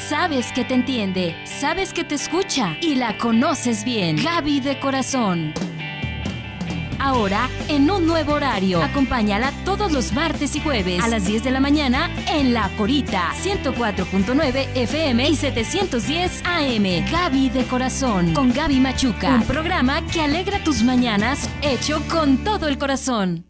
Sabes que te entiende, sabes que te escucha y la conoces bien. Gaby de Corazón. Ahora, en un nuevo horario. Acompáñala todos los martes y jueves a las 10 de la mañana en La Corita, 104.9 FM y 710 AM. Gaby de Corazón, con Gaby Machuca. Un programa que alegra tus mañanas, hecho con todo el corazón.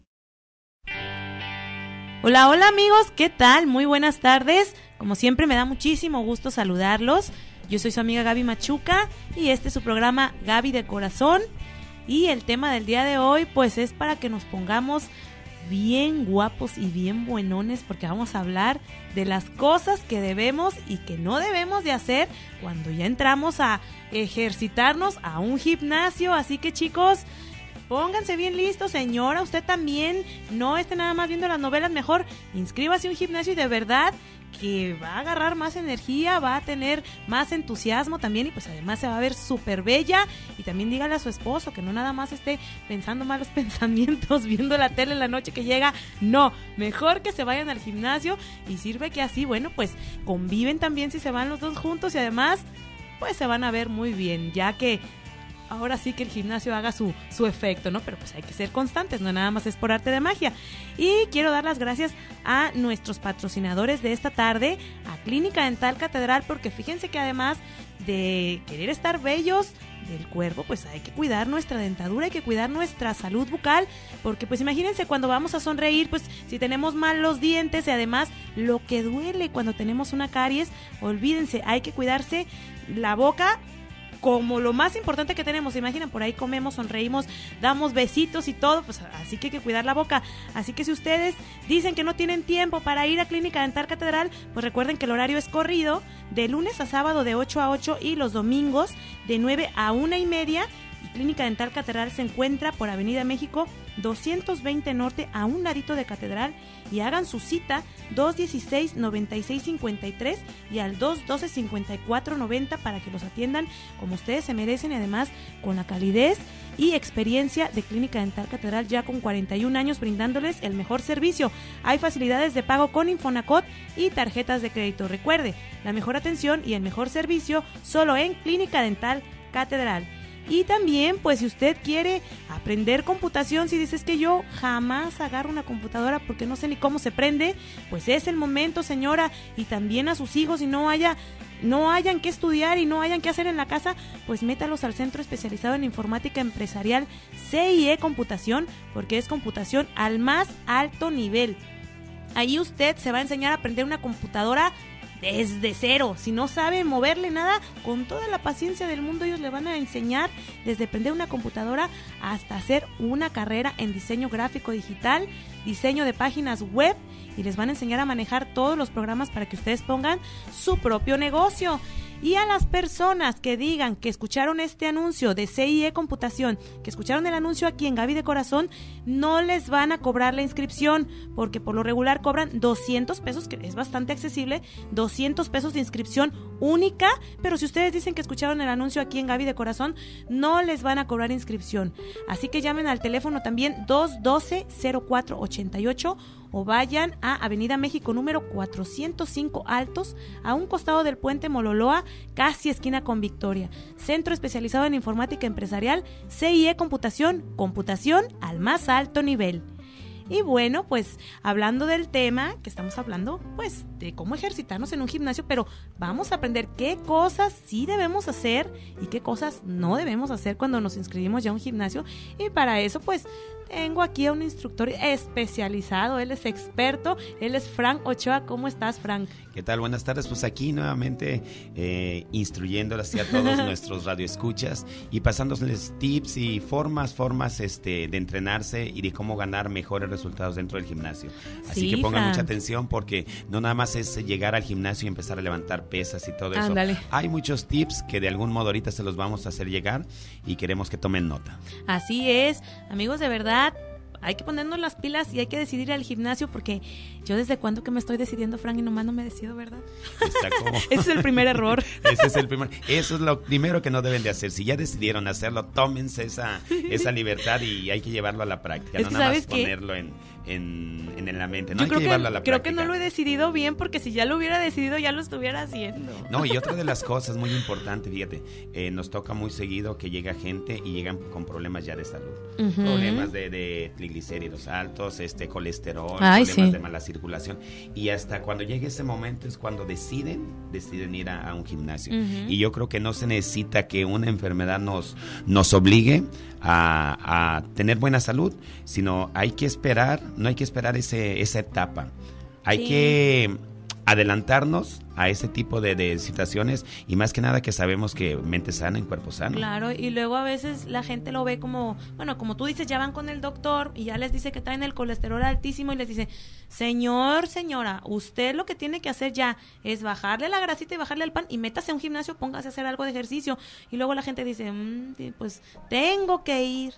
Hola, hola amigos, ¿qué tal? Muy buenas tardes. Como siempre me da muchísimo gusto saludarlos. Yo soy su amiga Gaby Machuca y este es su programa Gaby de Corazón. Y el tema del día de hoy pues es para que nos pongamos bien guapos y bien buenones, porque vamos a hablar de las cosas que debemos y que no debemos de hacer cuando ya entramos a ejercitarnos a un gimnasio. Así que chicos, pónganse bien listos. Señora, usted también no esté nada más viendo las novelas, mejor inscríbase a un gimnasio y de verdad que va a agarrar más energía, va a tener más entusiasmo también y pues además se va a ver súper bella. Y también dígale a su esposo que no nada más esté pensando malos pensamientos viendo la tele en la noche que llega, no, mejor que se vayan al gimnasio y sirve que así, bueno, pues conviven también si se van los dos juntos y además pues se van a ver muy bien, ya que ahora sí que el gimnasio haga su efecto, ¿no? Pero pues hay que ser constantes, no nada más es por arte de magia. Y quiero dar las gracias a nuestros patrocinadores de esta tarde, a Clínica Dental Catedral, porque fíjense que además de querer estar bellos del cuerpo, pues hay que cuidar nuestra dentadura, hay que cuidar nuestra salud bucal, porque pues imagínense cuando vamos a sonreír, pues si tenemos mal los dientes y además lo que duele cuando tenemos una caries, olvídense, hay que cuidarse la boca como lo más importante que tenemos. ¿Se imaginan? Por ahí comemos, sonreímos, damos besitos y todo, pues así que hay que cuidar la boca. Así que si ustedes dicen que no tienen tiempo para ir a Clínica Dental Catedral, pues recuerden que el horario es corrido, de lunes a sábado de 8 a 8 y los domingos de 9 a 1:30. Y Clínica Dental Catedral se encuentra por Avenida México 220 Norte, a un ladito de Catedral, y hagan su cita 216-9653 y al 212-5490 para que los atiendan como ustedes se merecen y además con la calidez y experiencia de Clínica Dental Catedral, ya con 41 años brindándoles el mejor servicio. Hay facilidades de pago con Infonacot y tarjetas de crédito. Recuerde, la mejor atención y el mejor servicio solo en Clínica Dental Catedral. Y también, pues si usted quiere aprender computación, si dices que yo jamás agarro una computadora porque no sé ni cómo se prende, pues es el momento, señora. Y también a sus hijos, si no hayan que estudiar y no hayan que hacer en la casa, pues métalos al Centro Especializado en Informática Empresarial CIE Computación, porque es computación al más alto nivel. Ahí usted se va a enseñar a aprender una computadora desde cero. Si no sabe moverle nada, con toda la paciencia del mundo ellos le van a enseñar desde aprender una computadora hasta hacer una carrera en diseño gráfico digital, diseño de páginas web, y les van a enseñar a manejar todos los programas para que ustedes pongan su propio negocio. Y a las personas que digan que escucharon este anuncio de CIE Computación, que escucharon el anuncio aquí en Gaby de Corazón, no les van a cobrar la inscripción, porque por lo regular cobran 200 pesos, que es bastante accesible, 200 pesos de inscripción única, pero si ustedes dicen que escucharon el anuncio aquí en Gaby de Corazón, no les van a cobrar inscripción. Así que llamen al teléfono también 212-0488 o vayan a Avenida México número 405 Altos, a un costado del puente Mololoa, casi esquina con Victoria. Centro Especializado en Informática Empresarial CIE Computación, computación al más alto nivel. Y bueno, pues hablando del tema que estamos hablando, pues de cómo ejercitarnos en un gimnasio, pero vamos a aprender qué cosas sí debemos hacer y qué cosas no debemos hacer cuando nos inscribimos ya a un gimnasio. Y para eso pues tengo aquí a un instructor especializado, él es experto, él es Frank Ochoa. ¿Cómo estás, Frank? ¿Qué tal? Buenas tardes, pues aquí nuevamente instruyéndolas a todos nuestros radioescuchas y pasándoles tips y formas de entrenarse y de cómo ganar mejores resultados dentro del gimnasio. Así que pongan mucha atención, porque no nada más es llegar al gimnasio y empezar a levantar pesas y todo eso. Ándale. Hay muchos tips que de algún modo ahorita se los vamos a hacer llegar y queremos que tomen nota. Así es, amigos, de verdad hay que ponernos las pilas y hay que decidir al gimnasio, porque yo desde cuándo que me estoy decidiendo, Frank, y nomás no me decido, ¿verdad? Ese es el primer error. Eso es lo primero que no deben de hacer. Si ya decidieron hacerlo, tómense esa libertad y hay que llevarlo a la práctica, no nada más ponerlo en en la mente. No Yo hay creo que llevarlo a la creo práctica. que no lo he decidido bien, porque si ya lo hubiera decidido ya lo estuviera haciendo. No, y otra de las cosas muy importantes, fíjate, nos toca muy seguido que llega gente y llegan con problemas ya de salud. Problemas de triglicéridos altos, colesterol, problemas de mala circulación. Y hasta cuando llegue ese momento es cuando deciden ir a un gimnasio. Y yo creo que no se necesita que una enfermedad nos obligue a tener buena salud, sino hay que esperar, no hay que esperar esa etapa. Hay que adelantarnos a ese tipo de situaciones, y más que nada que sabemos que mente sana en cuerpo sano. Claro, y luego a veces la gente lo ve como, bueno, como tú dices, ya van con el doctor y ya les dice que traen el colesterol altísimo y les dice, señora, usted lo que tiene que hacer ya es bajarle la grasita y bajarle el pan y métase a un gimnasio, póngase a hacer algo de ejercicio. Y luego la gente dice, pues tengo que ir.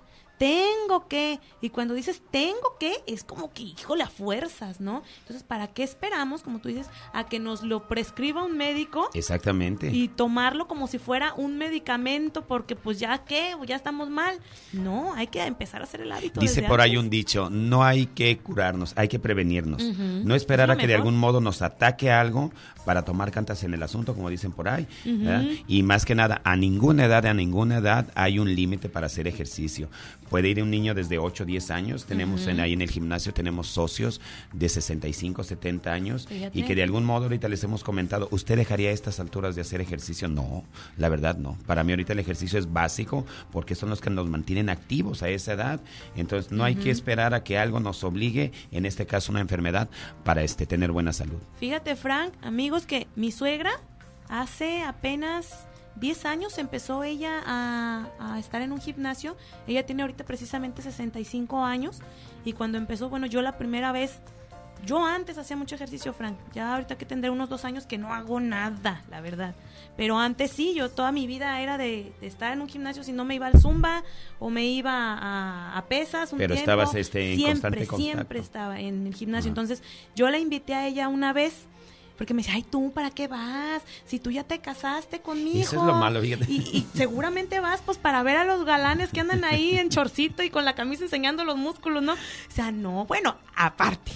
Y cuando dices tengo que, es como que, híjole, a fuerzas, ¿no? Entonces, ¿para qué esperamos, como tú dices, a que nos lo prescriba un médico? Exactamente. Y tomarlo como si fuera un medicamento, porque pues ya estamos mal. No, hay que empezar a hacer el hábito. Dice por ahí un dicho, no hay que curarnos, hay que prevenirnos. No esperar a que de algún modo nos ataque algo para tomar cartas en el asunto, como dicen por ahí. Y más que nada, a ninguna edad hay un límite para hacer ejercicio. Puede ir un niño desde 8 o 10 años. Tenemos ahí en el gimnasio, tenemos socios de 65, 70 años. Fíjate. Y que de algún modo ahorita les hemos comentado, ¿usted dejaría a estas alturas de hacer ejercicio? No, la verdad no. Para mí ahorita el ejercicio es básico porque son los que nos mantienen activos a esa edad. Entonces no hay que esperar a que algo nos obligue, en este caso una enfermedad, para tener buena salud. Fíjate, Frank, amigos, que mi suegra hace apenas 10 años empezó ella a estar en un gimnasio. Ella tiene ahorita precisamente 65 años. Y cuando empezó, bueno, yo la primera vez, yo antes hacía mucho ejercicio, Frank. Ya ahorita que tendré unos 2 años que no hago nada, la verdad. Pero antes sí, yo toda mi vida era de estar en un gimnasio, si no me iba al Zumba o me iba a pesas un Pero tiempo. estabas en constante contacto. Siempre estaba en el gimnasio. Entonces yo la invité a ella una vez, porque me dice, ay, ¿tú para qué vas? Si tú ya te casaste con mi hijo. Eso es lo malo, fíjate. Y seguramente vas pues para ver a los galanes que andan ahí en chorcito y con la camisa enseñando los músculos, ¿no? O sea, no, bueno, aparte.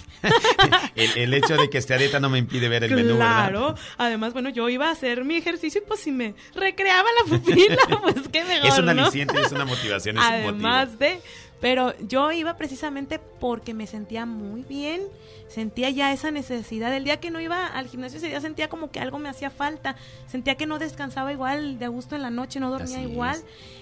el hecho de que esté a dieta no me impide ver el menú, ¿verdad? Claro, además, bueno, yo iba a hacer mi ejercicio y pues si me recreaba la pupila, pues qué mejor, es un ¿no? aliciente, es una motivación, es Además un motivo. Pero yo iba precisamente porque me sentía muy bien, sentía ya esa necesidad. El día que no iba al gimnasio ese día sentía como que algo me hacía falta, sentía que no descansaba igual de a gusto en la noche, no dormía igual.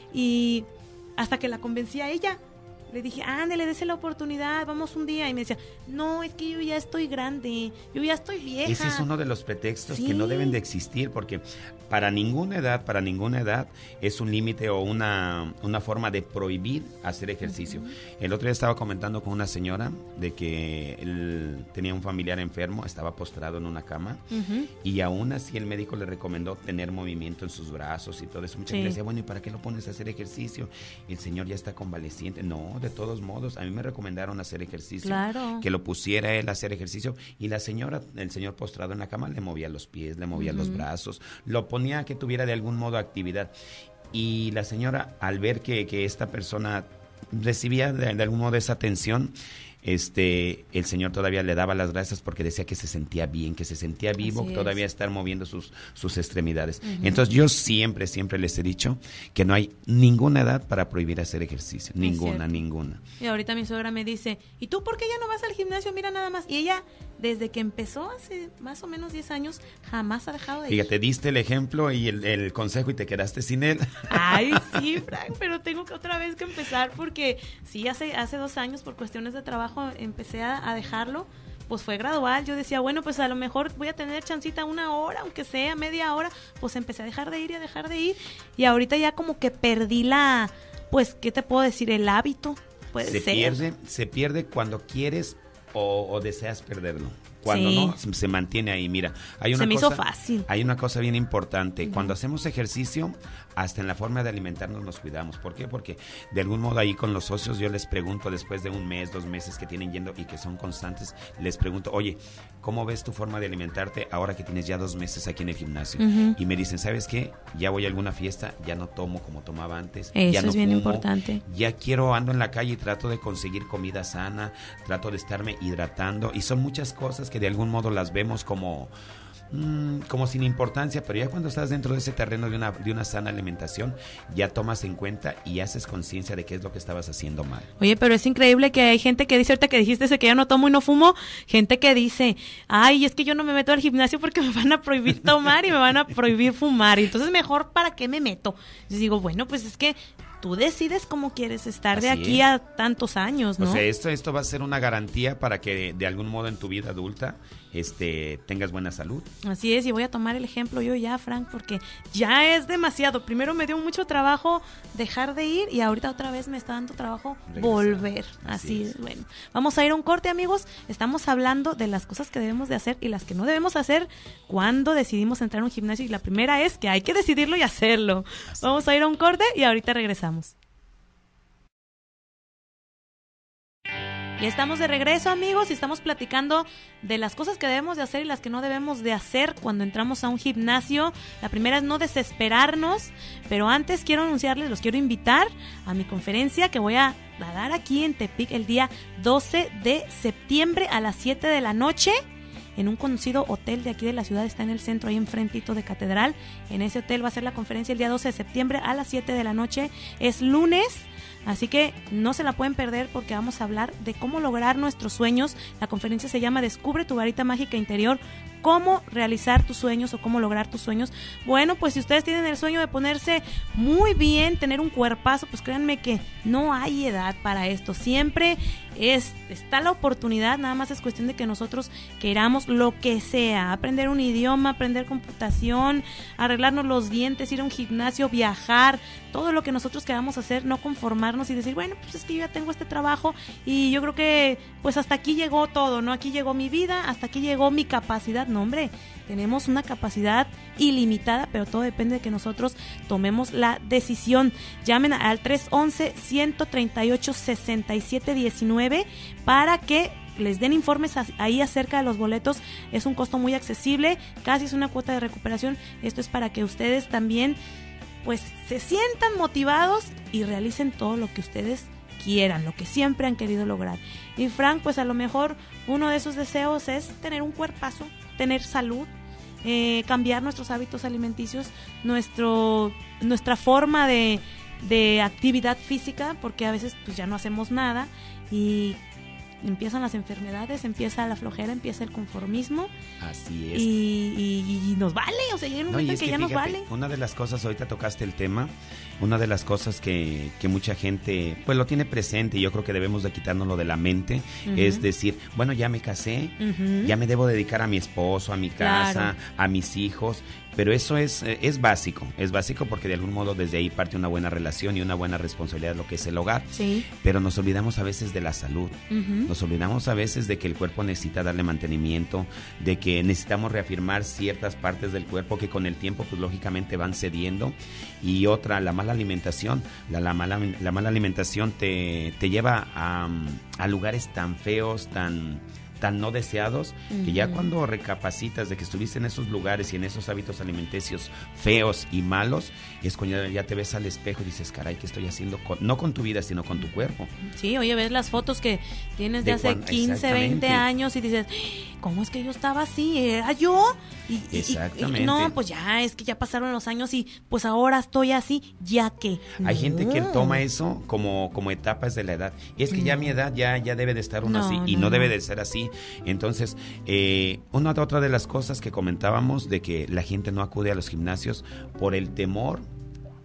Y hasta que la convencí a ella, le dije, ándale, dese la oportunidad, vamos un día. Y me decía, no, es que yo ya estoy grande, yo ya estoy vieja. Ese es uno de los pretextos que no deben de existir, porque para ninguna edad es un límite o una forma de prohibir hacer ejercicio. El otro día estaba comentando con una señora de que él tenía un familiar enfermo, estaba postrado en una cama, y aún así el médico le recomendó tener movimiento en sus brazos y todo eso. Mucha gente decía, bueno, ¿y para qué lo pones a hacer ejercicio? El señor ya está convaleciente. No, de todos modos, a mí me recomendaron hacer ejercicio, que lo pusiera él a hacer ejercicio, y el señor postrado en la cama le movía los pies, le movía los brazos, lo ponía que tuviera de algún modo actividad. Y la señora, al ver que esta persona recibía de algún modo esa atención, el señor todavía le daba las gracias porque decía que se sentía bien, que se sentía vivo, todavía estar moviendo sus extremidades. Entonces yo siempre les he dicho que no hay ninguna edad para prohibir hacer ejercicio, ninguna. Y ahorita mi suegra me dice, ¿y tú por qué ya no vas al gimnasio? Mira nada más. Y ella, desde que empezó hace más o menos 10 años, jamás ha dejado de ir. Fíjate, diste el ejemplo y el consejo y te quedaste sin él. Ay, sí, Frank, pero tengo que otra vez que empezar porque sí, hace 2 años por cuestiones de trabajo empecé a dejarlo. Pues fue gradual, yo decía, bueno, pues a lo mejor voy a tener chancita 1 hora, aunque sea media hora, pues empecé a dejar de ir, y ahorita ya como que perdí pues, ¿qué te puedo decir? El hábito, Se pierde cuando quieres o deseas perderlo. Cuando Sí. no, se mantiene ahí. Mira, Se me hizo fácil. Hay una cosa bien importante. Cuando hacemos ejercicio, hasta en la forma de alimentarnos nos cuidamos. ¿Por qué? Porque de algún modo ahí con los socios yo les pregunto, después de 1 mes, 2 meses que tienen yendo y que son constantes, les pregunto, oye, ¿cómo ves tu forma de alimentarte ahora que tienes ya 2 meses aquí en el gimnasio? Y me dicen, ¿sabes qué? Ya voy a alguna fiesta, ya no tomo como tomaba antes. Eso ya no es bien fumo, importante. Ya ando en la calle y trato de conseguir comida sana, trato de estarme hidratando, y son muchas cosas que de algún modo las vemos como sin importancia, pero ya cuando estás dentro de ese terreno de una sana alimentación, ya tomas en cuenta y haces conciencia de qué es lo que estabas haciendo mal. Oye, pero es increíble que hay gente que dice, ahorita que dijiste ese que ya no tomo y no fumo, gente que dice, ay, es que yo no me meto al gimnasio porque me van a prohibir tomar y me van a prohibir fumar, y entonces mejor, ¿para qué me meto? Yo digo, bueno, pues es que tú decides cómo quieres estar de Así aquí es. a tantos años, ¿no? O sea, esto va a ser una garantía para que de algún modo en tu vida adulta tengas buena salud. Así es, y voy a tomar el ejemplo yo ya, Frank, porque ya es demasiado. Primero me dio mucho trabajo dejar de ir y ahorita otra vez me está dando trabajo volver. Así es. Bueno, vamos a ir a un corte, amigos. Estamos hablando de las cosas que debemos de hacer y las que no debemos hacer cuando decidimos entrar a un gimnasio, y la primera es que hay que decidirlo y hacerlo. Vamos a ir a un corte y ahorita regresamos. Y estamos de regreso, amigos, y estamos platicando de las cosas que debemos de hacer y las que no debemos de hacer cuando entramos a un gimnasio. La primera es no desesperarnos, pero antes quiero anunciarles, los quiero invitar a mi conferencia que voy a dar aquí en Tepic el día 12 de septiembre a las 7 de la noche. En un conocido hotel de aquí de la ciudad, está en el centro, ahí enfrentito de Catedral. En ese hotel va a ser la conferencia el día 12 de septiembre a las 7 de la noche. Es lunes, así que no se la pueden perder porque vamos a hablar de cómo lograr nuestros sueños. La conferencia se llama Descubre tu varita mágica interior, cómo realizar tus sueños o cómo lograr tus sueños. Bueno, pues si ustedes tienen el sueño de ponerse muy bien, tener un cuerpazo, pues créanme que no hay edad para esto. Siempre está la oportunidad, nada más es cuestión de que nosotros queramos lo que sea, aprender un idioma, aprender computación, arreglarnos los dientes, ir a un gimnasio, viajar, todo lo que nosotros queramos hacer, no conformarnos y decir, bueno, pues es que yo ya tengo este trabajo y yo creo que pues hasta aquí llegó todo, ¿no? Aquí llegó mi vida, hasta aquí llegó mi capacidad. No, hombre, tenemos una capacidad ilimitada, pero todo depende de que nosotros tomemos la decisión. Llamen al 311-138-6719 para que les den informes ahí acerca de los boletos. Es un costo muy accesible, casi es una cuota de recuperación. Esto es para que ustedes también pues se sientan motivados y realicen todo lo que ustedes quieran, lo que siempre han querido lograr. Y Frank, pues a lo mejor uno de esos deseos es tener un cuerpazo, tener salud, cambiar nuestros hábitos alimenticios, nuestra forma de actividad física, porque a veces pues ya no hacemos nada y empiezan las enfermedades, empieza la flojera, empieza el conformismo. Así es. Y nos vale, o sea, llega un momento en que ya nos vale. Una de las cosas, ahorita tocaste el tema, una de las cosas que mucha gente pues lo tiene presente y yo creo que debemos de quitárnoslo de la mente, es decir, bueno, ya me casé, ya me debo dedicar a mi esposo, a mi casa, a mis hijos. Pero eso es básico porque de algún modo desde ahí parte una buena relación y una buena responsabilidad de lo que es el hogar. Sí. Pero nos olvidamos a veces de la salud, nos olvidamos a veces de que el cuerpo necesita darle mantenimiento, de que necesitamos reafirmar ciertas partes del cuerpo que con el tiempo pues lógicamente van cediendo. Y otra, la mala alimentación. La mala alimentación te lleva a lugares tan feos, tan no deseados, que ya cuando recapacitas de que estuviste en esos lugares y en esos hábitos alimenticios feos y malos, es cuando ya te ves al espejo y dices, caray, ¿qué estoy haciendo? No con tu vida, sino con tu cuerpo. Sí, oye, ves las fotos que tienes de hace 15, 20 años y dices, ¿cómo es que yo estaba así? ¿Era yo? Exactamente. Y no, pues ya, es que ya pasaron los años y pues ahora estoy así, ya que. Hay gente que toma eso como etapas de la edad. Es que ya mi edad ya debe de estar uno así y no debe de ser así. Entonces, otra de las cosas que comentábamos de que la gente no acude a los gimnasios por el temor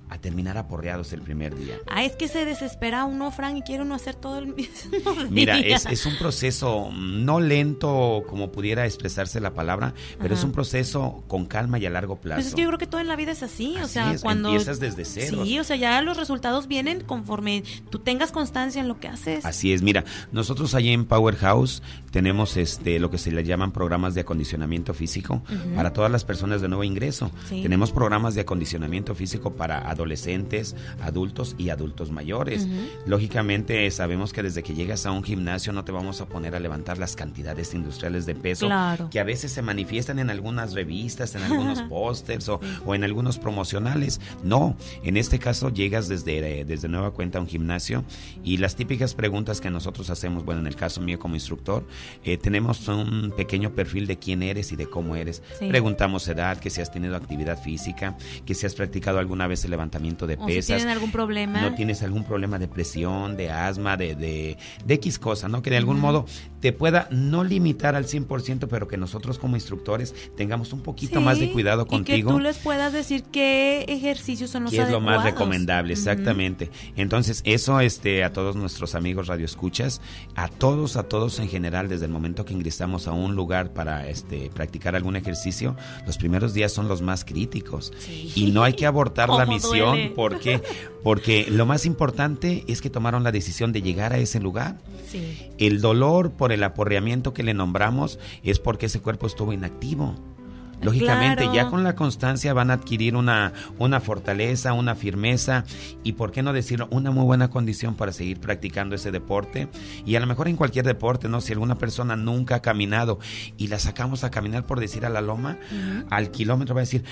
a terminar aporreados el primer día. Es que se desespera uno, Frank, y quiere uno hacer todo el mismo Mira, día. es un proceso no lento como pudiera expresarse la palabra, pero es un proceso con calma y a largo plazo. Pues es que yo creo que todo en la vida es así, o sea, cuando empiezas desde cero. Sí, o sea, ya los resultados vienen conforme tú tengas constancia en lo que haces. Así es, mira, nosotros allí en Powerhouse tenemos lo que se le llaman programas de acondicionamiento físico para todas las personas de nuevo ingreso. Sí. Tenemos programas de acondicionamiento físico para adolescentes, adultos y adultos mayores. Lógicamente sabemos que desde que llegas a un gimnasio no te vamos a poner a levantar las cantidades industriales de peso que a veces se manifiestan en algunas revistas, en algunos pósters o en algunos promocionales. No, en este caso llegas desde nueva cuenta a un gimnasio y las típicas preguntas que nosotros hacemos, bueno, en el caso mío como instructor, tenemos un pequeño perfil de quién eres y de cómo eres. Sí. Preguntamos edad, que si has tenido actividad física, que si has practicado alguna vez el levantamiento de pesas. Si tienen algún problema. No tienes algún problema de presión, de asma, de X cosa, ¿no? Que de algún modo te pueda no limitar al 100%, pero que nosotros como instructores tengamos un poquito más de cuidado contigo. Y que tú les puedas decir qué ejercicios son los adecuados. ¿Qué es lo más recomendable? Exactamente. Entonces, eso a todos nuestros amigos radioescuchas, a todos en general, desde el momento que ingresamos a un lugar para practicar algún ejercicio, los primeros días son los más críticos. Sí. Y no hay que abortar la misión. Duele. ¿Por qué? Porque lo más importante es que tomaron la decisión de llegar a ese lugar. Sí. El dolor por el aporreamiento que le nombramos es porque ese cuerpo estuvo inactivo. Lógicamente, ya con la constancia van a adquirir una fortaleza, una firmeza y, ¿por qué no decirlo?, una muy buena condición para seguir practicando ese deporte. Y a lo mejor en cualquier deporte, ¿no? Si alguna persona nunca ha caminado y la sacamos a caminar, por decir, a la loma, al kilómetro va a decir,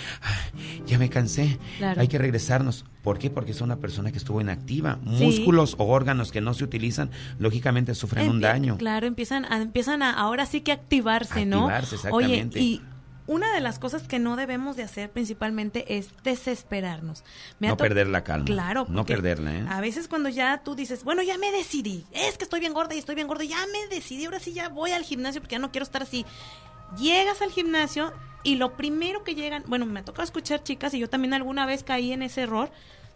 ya me cansé, hay que regresarnos. ¿Por qué? Porque es una persona que estuvo inactiva. Sí. Músculos o órganos que no se utilizan, lógicamente sufren un daño. Claro, empiezan a ahora sí que activarse, ¿no? Activarse, exactamente. Oye, y una de las cosas que no debemos de hacer principalmente es desesperarnos. Perder la calma. Claro. No perderla, ¿eh? A veces cuando ya tú dices, bueno, ya me decidí, es que estoy bien gorda, ya me decidí, ahora sí ya voy al gimnasio porque ya no quiero estar así. Llegas al gimnasio y lo primero que llegan, bueno, me ha tocado escuchar chicas y yo también alguna vez caí en ese error,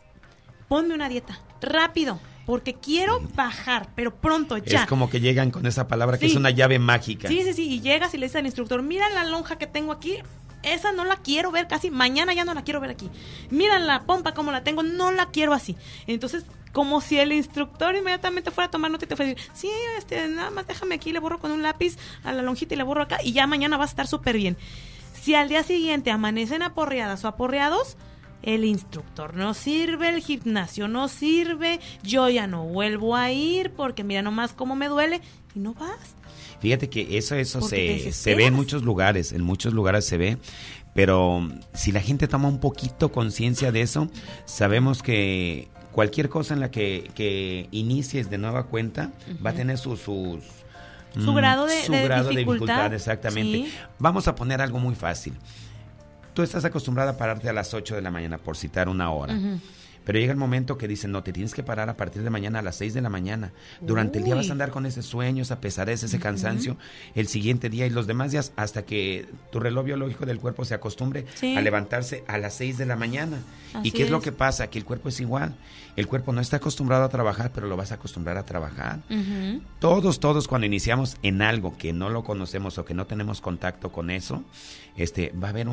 ponme una dieta, rápido. Porque quiero bajar, pero pronto, ya. Es como que llegan con esa palabra que es una llave mágica. Sí, y llegas y le dices al instructor, mira la lonja que tengo aquí, esa no la quiero ver casi, mañana ya no la quiero ver aquí. Mira la pompa como la tengo, no la quiero así. Entonces, como si el instructor inmediatamente fuera a tomar nota y te fuera a decir, sí, nada más déjame aquí, le borro con un lápiz a la lonjita y le borro acá y ya mañana va a estar súper bien. Si al día siguiente amanecen aporreadas o aporreados, el instructor no sirve, el gimnasio no sirve, yo ya no vuelvo a ir porque mira nomás cómo me duele y no vas. Fíjate que eso se ve en muchos lugares se ve, pero si la gente toma un poquito conciencia de eso, sabemos que cualquier cosa en la que inicies de nueva cuenta va a tener su grado de dificultad, exactamente. Sí. Vamos a poner algo muy fácil. Tú estás acostumbrada a pararte a las 8 de la mañana, por citar una hora. Pero llega el momento que dicen, no, te tienes que parar a partir de mañana a las 6 de la mañana. Durante el día vas a andar con ese sueño, esa pesadez, ese cansancio, el siguiente día y los demás días, hasta que tu reloj biológico del cuerpo se acostumbre a levantarse a las 6 de la mañana. ¿Y qué es lo que pasa? Que el cuerpo es igual. El cuerpo no está acostumbrado a trabajar, pero lo vas a acostumbrar a trabajar. Todos cuando iniciamos en algo que no lo conocemos o que no tenemos contacto con eso, va a haber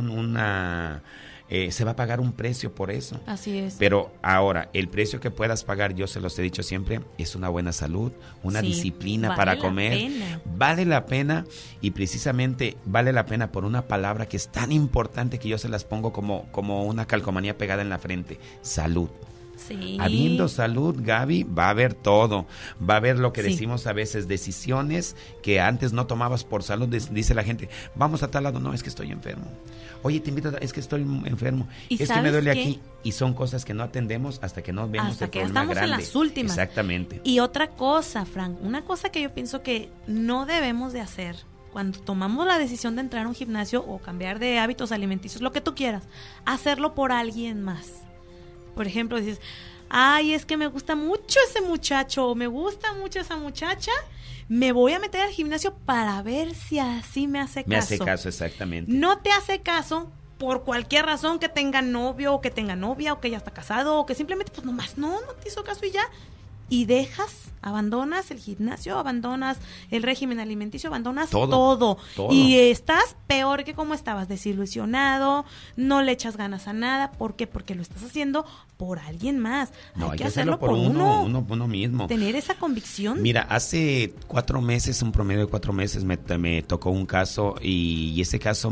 se va a pagar un precio por eso. Así es. Pero ahora, el precio que puedas pagar, yo se los he dicho siempre, es una buena salud, una disciplina para comer. Vale la pena, y precisamente vale la pena por una palabra que es tan importante que yo se las pongo como una calcomanía pegada en la frente: salud. Sí. Habiendo salud, Gaby, va a haber todo. Va a haber lo que decimos a veces, decisiones que antes no tomabas por salud. Dice la gente, vamos a tal lado, no, es que estoy enfermo. Oye, te invito, es que estoy enfermo. Es que me duele aquí. Y son cosas que no atendemos hasta que no vemos el problema grande. Hasta que estamos en las últimas. Exactamente. Y otra cosa, Frank, una cosa que yo pienso que no debemos de hacer cuando tomamos la decisión de entrar a un gimnasio o cambiar de hábitos alimenticios, lo que tú quieras, hacerlo por alguien más. Por ejemplo, dices, ay, es que me gusta mucho ese muchacho, o me gusta mucho esa muchacha, me voy a meter al gimnasio para ver si así me hace caso. Me hace caso, exactamente. No te hace caso por cualquier razón, que tenga novio o que tenga novia o que ya está casado o que simplemente pues nomás no te hizo caso y ya. Y abandonas el gimnasio, abandonas el régimen alimenticio, abandonas todo. Y estás peor que como estabas, desilusionado, no le echas ganas a nada. ¿Por qué? Porque lo estás haciendo por alguien más. No, hay que hacerlo por uno mismo. Tener esa convicción. Mira, hace 4 meses, un promedio de 4 meses, me tocó un caso y ese caso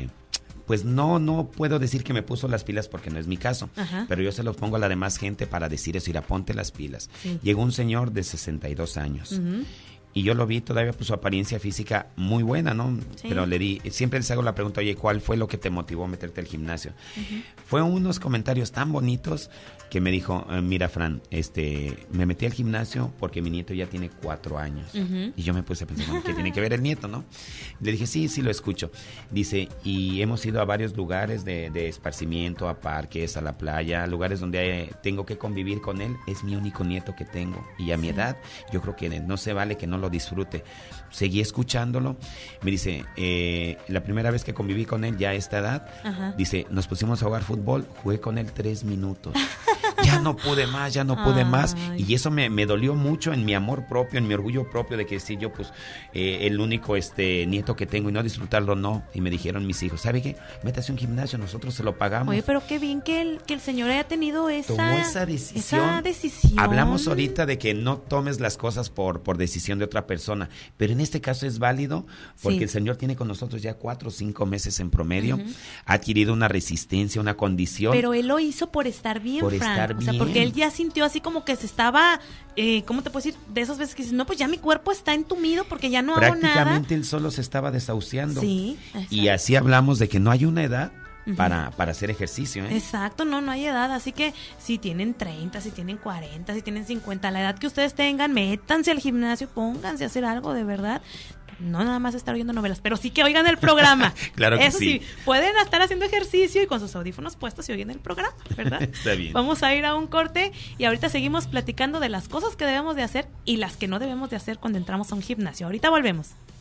pues no puedo decir que me puso las pilas porque no es mi caso, pero yo se los pongo a la demás gente para decir eso, ponte las pilas. Sí. Llegó un señor de 62 años y yo lo vi todavía por su apariencia física muy buena, ¿no? Sí. Pero siempre les hago la pregunta, oye, ¿cuál fue lo que te motivó a meterte al gimnasio? Fue unos comentarios tan bonitos que me dijo, mira, Fran, me metí al gimnasio porque mi nieto ya tiene 4 años. Y yo me puse a pensar, ¿qué tiene que ver el nieto, no? Le dije, sí, lo escucho. Dice, y hemos ido a varios lugares de esparcimiento, a parques, a la playa, lugares donde tengo que convivir con él. Es mi único nieto que tengo. Y a mi edad, yo creo que no se vale que no lo disfrute. Seguí escuchándolo. Me dice, la primera vez que conviví con él, ya a esta edad, dice, nos pusimos a jugar fútbol, jugué con él 3 minutos. Ya no pude más. Y eso me dolió mucho en mi amor propio, en mi orgullo propio de que si yo, pues, el único nieto que tengo y no disfrutarlo, no. Y me dijeron mis hijos, ¿sabe qué? Métase a un gimnasio, nosotros se lo pagamos. Oye, pero qué bien que el señor haya tenido tomó esa decisión. Hablamos ahorita de que no tomes las cosas por decisión de otra persona, pero en este caso es válido porque el señor tiene con nosotros ya 4 o 5 meses en promedio, ha adquirido una resistencia, una condición. Pero él lo hizo por estar bien, Fran. O sea, porque él ya sintió así como que se estaba, ¿cómo te puedo decir? De esas veces que dices, no, pues ya mi cuerpo está entumido porque ya no hago nada. Prácticamente él solo se estaba desahuciando. Sí, exacto. Y así hablamos de que no hay una edad para hacer ejercicio, ¿eh? Exacto, no hay edad, así que si tienen 30, si tienen 40, si tienen 50, la edad que ustedes tengan, métanse al gimnasio, pónganse a hacer algo de verdad. No nada más estar oyendo novelas, pero sí que oigan el programa. Claro que Eso sí, pueden estar haciendo ejercicio y con sus audífonos puestos y oyen el programa, ¿verdad? Está bien. Vamos a ir a un corte y ahorita seguimos platicando de las cosas que debemos de hacer y las que no debemos de hacer cuando entramos a un gimnasio. Ahorita volvemos.